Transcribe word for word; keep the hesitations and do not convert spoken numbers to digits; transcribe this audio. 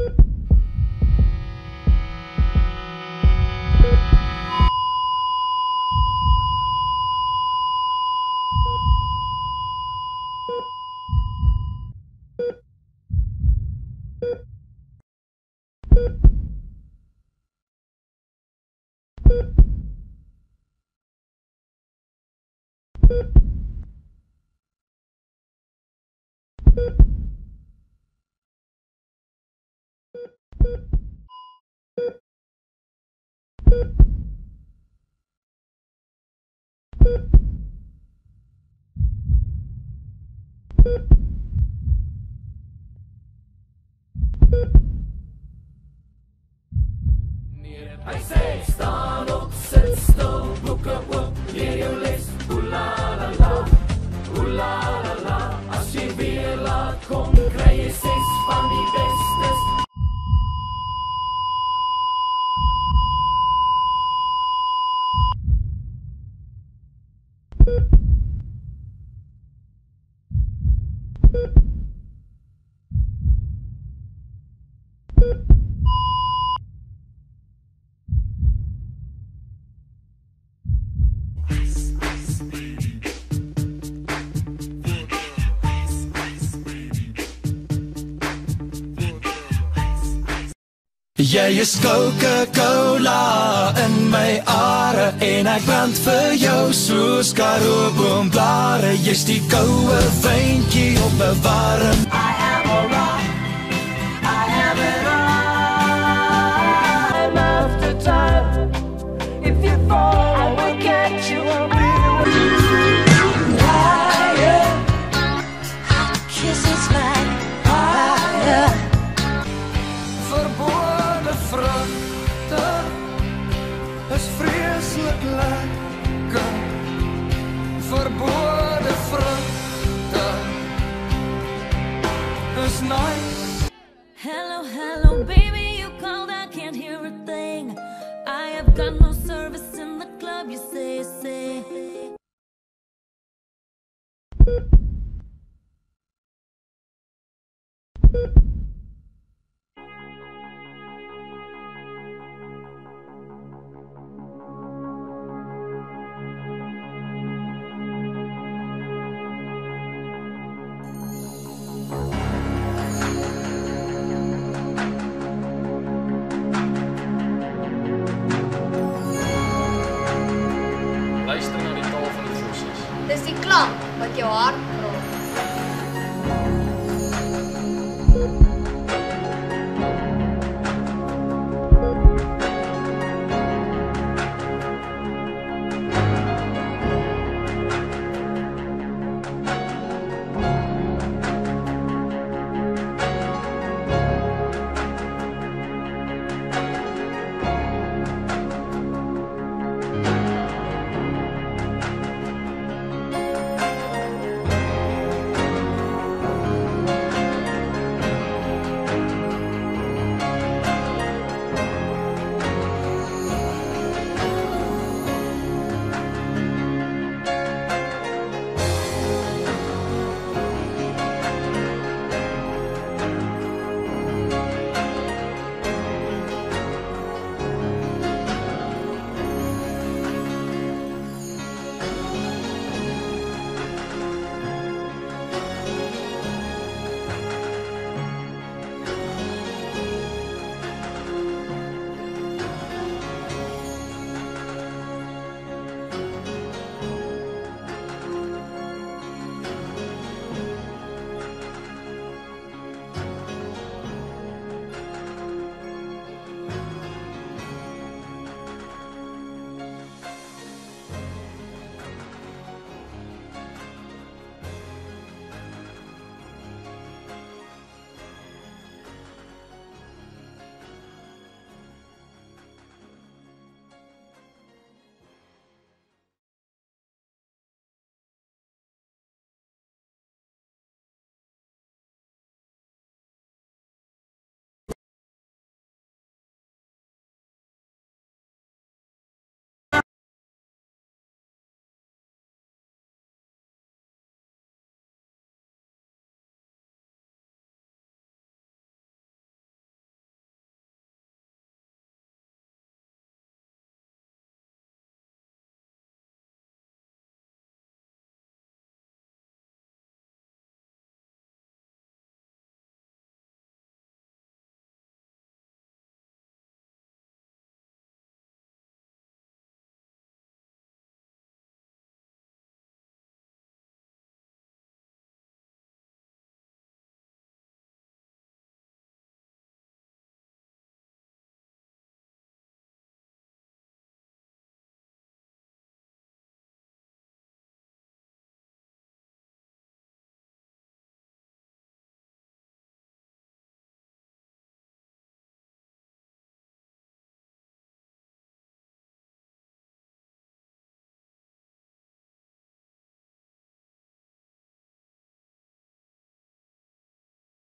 Hy sê staan op, sit stil, boeke oop, leer jou les, oela la la, oela la la. As jy weer laat kom, kry jy ses van die bestes. Jy is Coca-Cola in my are en ek brand vir jou soos Karoo boomblare. Jy's die koue vyntjie op 'n warm. I am a rock, I have it all. Time after time, if you fall, I will catch you, I'll be with you. Higher, kisses like fire. Verbode vrugte is vreeslik lekker. Verbode vrugte is nice. Hello, hello, baby, you called, I can't hear a thing. I have got no service in the club, you say, say. Luister na die taal van die vossies. Dis die klank wat jou hart